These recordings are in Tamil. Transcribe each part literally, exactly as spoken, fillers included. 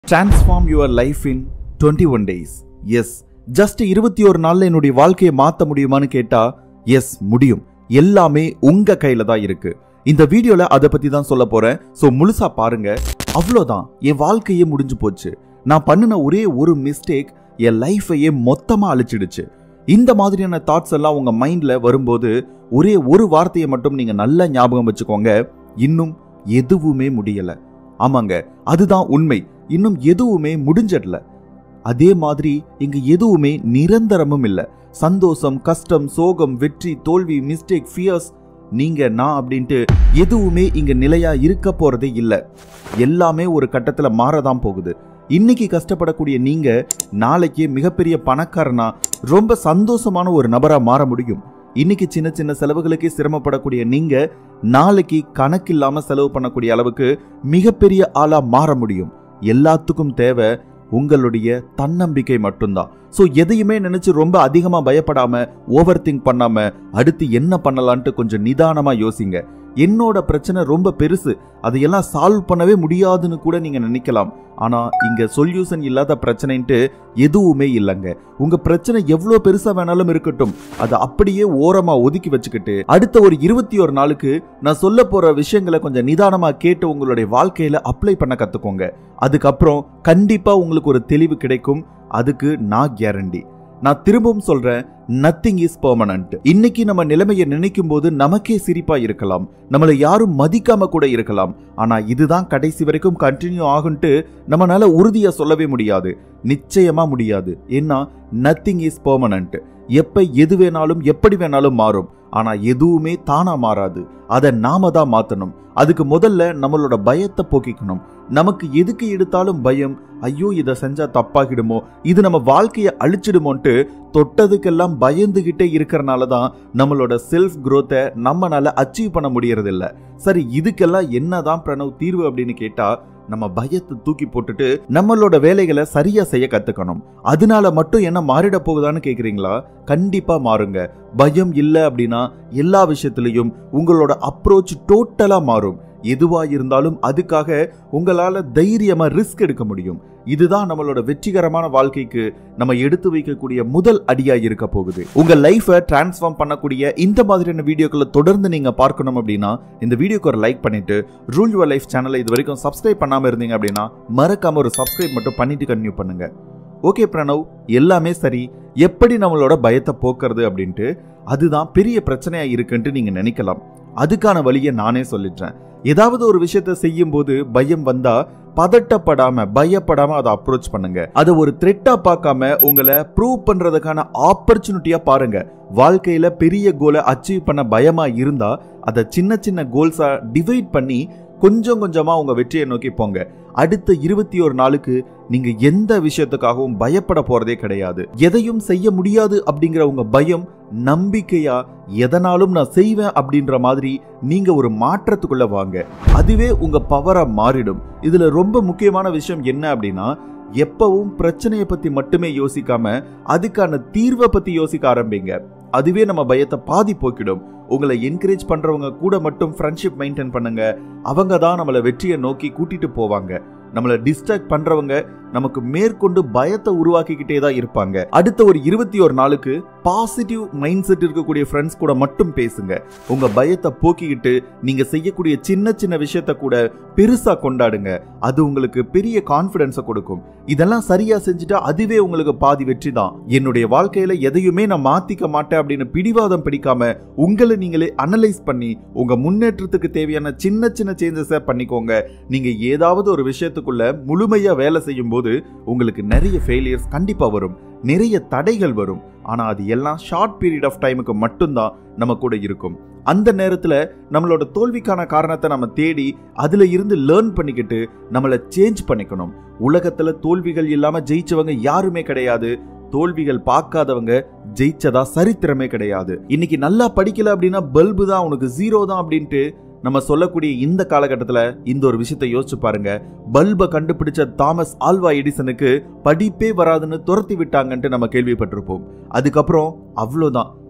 Transform your life in twenty-one days. Yes, just இருபத்தி ஒரு நாள்ல என்னுடைய வாழ்க்கையை மாத்த முடியுமான்னு கேட்டா எஸ் முடியும். எல்லாமே உங்க கையில தான் இருக்கு. இந்த வீடியோல அதை பத்தி தான் சொல்ல போறேன். சோ முழுசா பாருங்க. அவ்வளவுதான், என் வாழ்க்கையே முடிஞ்சு போச்சு. நான் பண்ணின ஒரே ஒரு மிஸ்டேக் என் லைஃபையே மொத்தமா அழிச்சிடுச்சு. இந்த மாதிரியான தாட்ஸ் எல்லாம் உங்க மைண்ட்ல வரும்போது ஒரே ஒரு வார்த்தையை மட்டும் நீங்க நல்லா ஞாபகம் வச்சுக்கோங்க. இன்னும் எதுவுமே முடியல. ஆமாங்க, அதுதான் உண்மை. இன்னும் எதுவுமே முடிஞ்சிடல. அதே மாதிரி இங்க எதுவுமே நிரந்தரமும் இல்ல. சந்தோஷம், கஷ்டம், சோகம், வெற்றி, தோல்வி, மிஸ்டேக், ஃபியர்ஸ், நீங்க நான் அப்படின்ட்டு எதுவுமே இங்க நிலையா இருக்க போறதே இல்ல. எல்லாமே ஒரு கட்டத்துல மாறதான் போகுது. இன்னைக்கு கஷ்டப்படக்கூடிய நீங்க நாளைக்கு மிகப்பெரிய பணக்காரனா, ரொம்ப சந்தோஷமான ஒரு நபரா மாற முடியும். இன்னைக்கு சின்ன சின்ன செலவுகளுக்கே சிரமப்படக்கூடிய நீங்க நாளைக்கு கணக்கில்லாம செலவு பண்ணக்கூடிய அளவுக்கு மிகப்பெரிய ஆளா மாற முடியும். எல்லாத்துக்கும் தேவை உங்களுடைய தன்னம்பிக்கை மட்டும்தான். ஸோ எதையுமே நினைச்சு ரொம்ப அதிகமா பயப்படாம, ஓவர் திங்க் பண்ணாம, அடுத்து என்ன பண்ணலான்ட்டு கொஞ்சம் நிதானமா யோசிங்க. என்னோட பிரச்சனை ரொம்ப பெருசு, அதையெல்லாம் சால்வ் பண்ணவே முடியாதுன்னு கூட நீங்க நினைக்கலாம். ஆனா இங்க சொல்யூஷன் இல்லாத பிரச்சனைன்ட்டு எதுவுமே இல்லைங்க. உங்க பிரச்சனை எவ்வளவு பெருசா வேணாலும் இருக்கட்டும், அதை அப்படியே ஓரமா ஒதுக்கி வச்சுக்கிட்டு அடுத்த ஒரு இருபத்தி ஒரு நாளுக்கு நான் சொல்ல போற விஷயங்களை கொஞ்சம் நிதானமா கேட்டு உங்களுடைய வாழ்க்கையில அப்ளை பண்ண கத்துக்கோங்க. அதுக்கப்புறம் கண்டிப்பா உங்களுக்கு ஒரு தெளிவு கிடைக்கும். அதுக்கு நான் கேரண்டி. நான் திரும்பவும் சொல்றேன், நத்திங் இஸ் பெர்மனன்ட். இன்னைக்கு நம்ம நிலைமையை நினைக்கும் போது நமக்கே சிரிப்பா இருக்கலாம், நம்மளை யாரும் மதிக்காம கூட இருக்கலாம். ஆனா இதுதான் கடைசி வரைக்கும் கண்டினியூ ஆகுன்ட்டு நம்மளால உறுதியா சொல்லவே முடியாது. நிச்சயமா முடியாது. ஏன்னா நத்திங் இஸ் பெர்மனன்ட். எப்ப எது வேணாலும் எப்படி வேணாலும் மாறும். ஆனா எதுவுமே தானா மாறாது. அதை நாம தான் மாத்தணும். அதுக்கு முதல்ல நம்மளோட பயத்தை போக்கிக்கணும். நமக்கு எதுக்கு எடுத்தாலும் பயம், ஐயோ இதை செஞ்சா தப்பாகிடுமோ, இது நம்ம வாழ்க்கையை அழிச்சிடுமோன்ட்டு தொட்டதுக்கெல்லாம் பயந்துகிட்டே இருக்கிறனால தான் நம்மளோட செல்ஃப் குரோத்தை நம்மளால அச்சீவ் பண்ண முடியறது இல்ல. சரி, இதுக்கெல்லாம் என்னதான் பிரணவ் தீர்வு அப்படின்னு கேட்டா, நம்ம பயத்தை தூக்கி போட்டுட்டு நம்மளோட வேலைகளை சரியா செய்ய கத்துக்கணும். அதனால மட்டும் என்ன மாறிட போகுதான்னு கேக்குறீங்களா? கண்டிப்பா மாறுங்க. பயம் இல்லை அப்படின்னா எல்லா விஷயத்திலையும் உங்களோட அப்ரோச் டோட்டலா மாறும். எதுவா இருந்தாலும் அதுக்காக உங்களால தைரியமா ரிஸ்க் எடுக்க முடியும். இதுதான் நம்மளோட வெற்றிகரமான வாழ்க்கைக்கு நம்ம எடுத்து வைக்கக்கூடிய முதல் அடியா இருக்க போகுது. உங்க லைஃபை டிரான்ஸ்ஃபார்ம் பண்ணக்கூடிய இந்த மாதிரியான வீடியோக்களை தொடர்ந்து நீங்க பார்க்கணும் அப்படின்னா இந்த வீடியோக்கு ஒரு லைக் பண்ணிட்டு ரூல் யுவர் லைஃப் சேனலை இது வரைக்கும் சப்ஸ்கிரைப் பண்ணாம இருந்தீங்க அப்படின்னா மறக்காம ஒரு சப்ஸ்கிரைப் மட்டும் பண்ணிட்டு கன்டினியூ பண்ணுங்க. ஓகே பிரணவ், எல்லாமே சரி, எப்படி நம்மளோட பயத்தை போக்குறது அப்படின்ட்டு அதுதான் பெரிய பிரச்சனையா இருக்குன்ட்டு நீங்க நினைக்கலாம். அதுக்கான வழியை நானே சொல்லிடுறேன். ஏதாவது ஒரு விஷயத்த செய்யும் போது பயம் வந்தா பதட்டப்படாம, பயப்படாம அதை அப்ரோச் பண்ணுங்க. அதை ஒரு த்ரெட்டா பார்க்காம உங்களை ப்ரூவ் பண்றதுக்கான ஆப்பர்ச்சுனிட்டியா பாருங்க. வாழ்க்கையில பெரிய கோலை அச்சீவ் பண்ண பயமா இருந்தா அதை சின்ன சின்ன கோல்ஸா டிவைட் பண்ணி கொஞ்சம் கொஞ்சமா உங்க வெற்றியை நோக்கி போங்க. அடுத்த இருபத்தி ஒரு நாளுக்கு நீங்க எந்த விஷயத்துக்காகவும் பயப்பட போறதே கிடையாது. எதையும் செய்ய முடியாது அப்படிங்கிற உங்க பயம் நம்பிக்கையா எதனாலும் நான் செய்வேன் அப்படின்ற மாதிரி நீங்க ஒரு மாற்றத்துக்குள்ள வாங்க. அதுவே உங்க பவரா மாறிடும். இதுல ரொம்ப முக்கியமான விஷயம் என்ன அப்படின்னா, எப்பவும் பிரச்சனையை பத்தி மட்டுமே யோசிக்காம அதுக்கான தீர்வை பத்தி யோசிக்க ஆரம்பிங்க. அதுவே நம்ம பயத்தை பாதி போக்கிடும். உங்களை என்கரேஜ் பண்றவங்க கூட மட்டும் ஃப்ரெண்ட்ஷிப் மெயின்டைன் பண்ணுங்க. அவங்க தான் நம்மளை வெற்றியை நோக்கி கூட்டிட்டு போவாங்க. நம்மளை டிஸ்ட்ராக்ட் பண்றவங்க நமக்கு மேற்கொண்டு பயத்தை உருவாக்கிக்கிட்டே தான் இருப்பாங்க. அடுத்த ஒரு இருபத்தி ஒரு நாளுக்கு பாசிட்டிவ் மைண்ட் செட் இருக்கக்கூடிய ஃப்ரெண்ட்ஸ் கூட மட்டும் பேசுங்க. உங்க பயத்தை போக்கிக்கிட்டு நீங்க செய்யக்கூடிய சின்ன சின்ன விஷயத்த கூட பெருசா கொண்டாடுங்க. அது உங்களுக்கு பெரிய கான்பிடன்ஸை கொடுக்கும். இதெல்லாம் சரியா செஞ்சுட்டா அதுவே உங்களுக்கு பாதி வெற்றி தான். என்னுடைய வாழ்க்கையில எதையுமே நான் மாத்திக்க மாட்டேன் அப்படின்னு பிடிவாதம் பிடிக்காம உங்களை நீங்களே அனலைஸ் பண்ணி உங்க முன்னேற்றத்துக்கு தேவையான சின்ன சின்ன சேஞ்சஸை பண்ணிக்கோங்க. நீங்க ஏதாவது ஒரு விஷயத்துக்குள்ள முழுமையா வேலை செய்யும் போது உங்களுக்கு நிறைய ஃபெயிலியர்ஸ் கண்டிப்பா வரும், நிறைய தடைகள் வரும். ஆனா அது எல்லாம் ஷார்ட் பீரியட் ஆஃப் டைமுக்கு மட்டும்தான் நம்ம கூட இருக்கும். அந்த நேரத்துல நம்மளோட தோல்விக்கான காரணத்தை நம்ம தேடி அதுல இருந்து லேர்ன் பண்ணிக்கிட்டு நம்மளை சேஞ்ச் பண்ணிக்கணும். உலகத்துல தோல்விகள் இல்லாம ஜெயிச்சவங்க யாருமே கிடையாது. தோல்விகள் பார்க்காதவங்க ஜெயிச்சதா சரித்திரமே கிடையாது. இன்னைக்கு நல்லா படிக்கல அப்படின்னா பல்பு தான் உனக்கு ஜீரோ தான் அப்படின்ட்டு நம்ம சொல்லக்கூடிய இந்த காலகட்டத்துல இந்த ஒரு விஷயத்தை யோசிச்சு பாருங்க. பல்பை கண்டுபிடிச்ச தாமஸ் ஆல்வா எடிசனுக்கு படிப்பே வராதுன்னு துரத்தி விட்டாங்கன்ட்டு நம்ம கேள்விப்பட்டிருப்போம். அதுக்கப்புறம் அவ்வளவுதான்,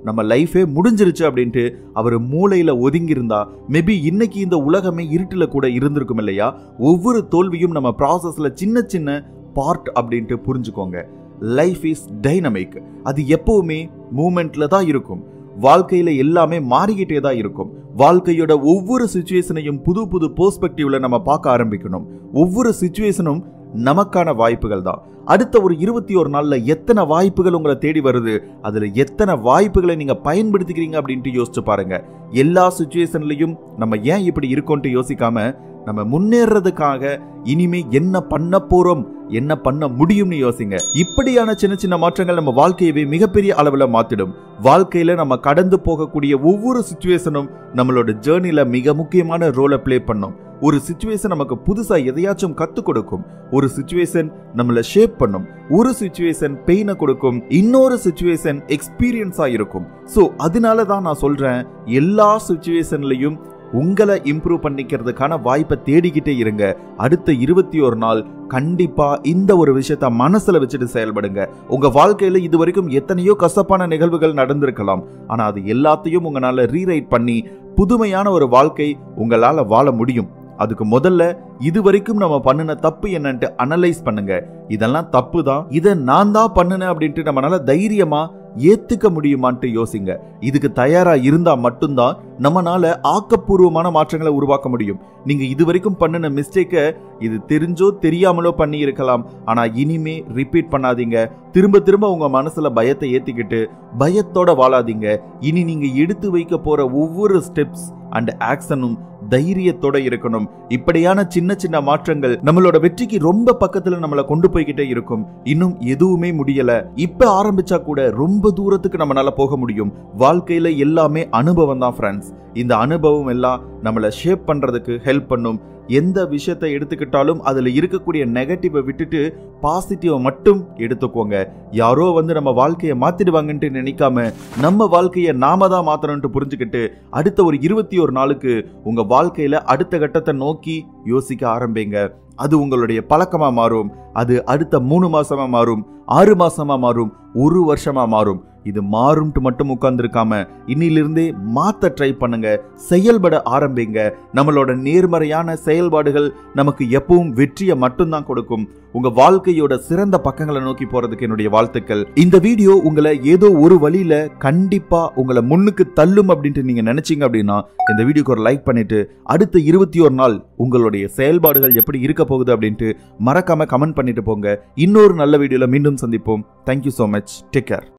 நம்ம லைஃபே முடிஞ்சிருச்சு அப்படின்ட்டு அவர் மூளையில ஒதுங்கி இருந்தா மேபி இன்னைக்கு இந்த உலகமே இருட்டுல கூட இருந்திருக்கும் இல்லையா? ஒவ்வொரு தோல்வியும் நம்ம ப்ராசஸ்ல சின்ன சின்ன பார்ட் அப்படின்ட்டு புரிஞ்சுக்கோங்க. Life is dynamic. அது எப்பவுமே மூமெண்ட்ல தான் இருக்கும். வாழ்க்கையில எல்லாமே மாறிக்கிட்டே தான் இருக்கும். வாழ்க்கையோட ஒவ்வொரு சிச்சுவேஷனையும் புது புது பெர்ஸ்பெக்டிவ்ல நம்ம பார்க்க ஆரம்பிக்கணும். ஒவ்வொரு சிச்சுவேஷனும் நமக்கான வாய்ப்புகள் தான். அடுத்த ஒரு இருபத்தி ஒரு நாள்ல எத்தனை வாய்ப்புகள் உங்களை தேடி வருது, அதுல எத்தனை வாய்ப்புகளை நீங்க பயன்படுத்திக்கிறீங்க அப்படின்ட்டு யோசிச்சு பாருங்க. எல்லா சிச்சுவேஷன்லயும் நம்ம ஏன் இப்படி இருக்கோம்னு யோசிக்காம நம்ம முன்னேறதுக்காக இனிமே என்ன பண்ண போறோம், என்ன பண்ண முடியும்னு யோசிங்க. இப்படியான சின்ன சின்ன மாற்றங்கள் நம்ம வாழ்க்கையவே மிகப்பெரிய அளவுல மாத்திடும். வாழ்க்கையில நம்ம கடந்து போகக்கூடிய ஒவ்வொரு சிச்சுவேஷனும் நம்மளோட ஜேர்னில மிக முக்கியமான ரோலை பிளே பண்ணும். ஒரு சிச்சுவேஷன் நமக்கு புதுசா எதையாச்சும் கத்து கொடுக்கும். ஒரு சிச்சுவேஷன் நம்மள ஷேப் பண்ணும். ஒரு சிச்சுவேஷன் பெயினை கொடுக்கும். இன்னொரு சிச்சுவேஷன் எக்ஸ்பீரியன்ஸா இருக்கும். சோ அதனால தான் நான் சொல்றேன், எல்லா சிச்சுவேஷன்லயும் உங்களை இம்ப்ரூவ் பண்ணிக்கிறதுக்கான வாய்ப்பை தேடிக்கிட்டே இருங்க. அடுத்த இருபத்தி ஒரு நாள் கண்டிப்பா இந்த ஒரு விஷயத்த மனசுல வச்சுட்டு செயல்படுங்க. உங்க வாழ்க்கையில இது வரைக்கும் எத்தனையோ கசப்பான நிகழ்வுகள் நடந்திருக்கலாம். ஆனா அது எல்லாத்தையும் உங்களால ரீரைட் பண்ணி புதுமையான ஒரு வாழ்க்கை உங்களால வாழ முடியும். அதுக்கு முதல்ல இது வரைக்கும் நம்ம பண்ணின தப்பு என்னன்ட்டு அனலைஸ் பண்ணுங்க. இதெல்லாம் தப்பு தான், இதை நான் தான் பண்ணினேன் அப்படின்ட்டு நம்மளால தைரியமா ஏத்துக்க முடியுமான்ட்டு யோசிங்க. இதுக்கு தயாரா இருந்தா மட்டும்தான் நம்மளால ஆக்கப்பூர்வமான மாற்றங்களை உருவாக்க முடியும். நீங்க இது வரைக்கும் பண்ணின மிஸ்டேக்க இது தெரிஞ்சோ தெரியாமலோ பண்ணி இருக்கலாம். ஆனா இனிமே ரிப்பீட் பண்ணாதீங்க. திரும்ப திரும்ப உங்க மனசுல பயத்தை ஏத்திக்கிட்டு பயத்தோட வாழாதீங்க. இனி நீங்க எடுத்து வைக்க போற ஒவ்வொரு ஸ்டெப்ஸ் அண்ட் ஆக்ஷனும் தைரியத்தோட இருக்கணும். இப்படியான சின்ன சின்ன மாற்றங்கள் நம்மளோட வெற்றிக்கு ரொம்ப பக்கத்துல நம்மளை கொண்டு போய்கிட்டே இருக்கும். இன்னும் எதுவுமே முடியல, இப்ப ஆரம்பிச்சா கூட ரொம்ப தூரத்துக்கு நம்மளால போக முடியும். வாழ்க்கையில எல்லாமே அனுபவம் தான் ஃப்ரெண்ட்ஸ். இந்த அனுபவம் எல்லாம் நம்மளை ஷேப் பண்றதுக்கு ஹெல்ப் பண்ணும். எந்த விஷயத்தை எடுத்துக்கிட்டாலும் அதுல இருக்கக்கூடிய நெகட்டிவை விட்டுட்டு பாசிட்டிவ மட்டும் எடுத்துக்கோங்க. யாரோ வந்து நம்ம வாழ்க்கையை மாத்திடுவாங்கன்ட்டு நினைக்காம நம்ம வாழ்க்கையை நாம தான் மாத்தணும்னு புரிஞ்சுக்கிட்டு அடுத்த ஒரு இருபத்தி ஒரு நாளுக்கு உங்க வாழ்க்கையில அடுத்த கட்டத்தை நோக்கி யோசிக்க ஆரம்பிங்க. அது உங்களுடைய பழக்கமா மாறும். அது அடுத்த மூணு மாசமா மாறும், ஆறு மாசமா மாறும், ஒரு வருஷமா மாறும். இது மாறும்ட்டு மட்டும் உட்கார்ந்து இருக்காம இன்னிலிருந்தே மாத்த ட்ரை பண்ணுங்க. செயல்பட ஆரம்பிங்க. நம்மளோட நேர்மறையான செயல்பாடுகள் நமக்கு எப்பவும் வெற்றியை மட்டும்தான் கொடுக்கும். உங்க வாழ்க்கையோட சிறந்த பக்கங்களை நோக்கி போறதுக்கு என்னுடைய வாழ்த்துக்கள். இந்த வீடியோ உங்களை ஏதோ ஒரு வழியில கண்டிப்பா உங்களை முன்னுக்கு தள்ளும் அப்படின்ட்டு நீங்க நினைச்சீங்க அப்படின்னா இந்த வீடியோக்கு ஒரு லைக் பண்ணிட்டு அடுத்த இருபத்தி ஒரு நாள் உங்களுடைய செயல்பாடுகள் எப்படி இருக்க போகுது அப்படின்ட்டு மறக்காம கமெண்ட் பண்ணிட்டு போங்க. இன்னொரு நல்ல வீடியோல மீண்டும் சந்திப்போம். Thank you so much. Take care.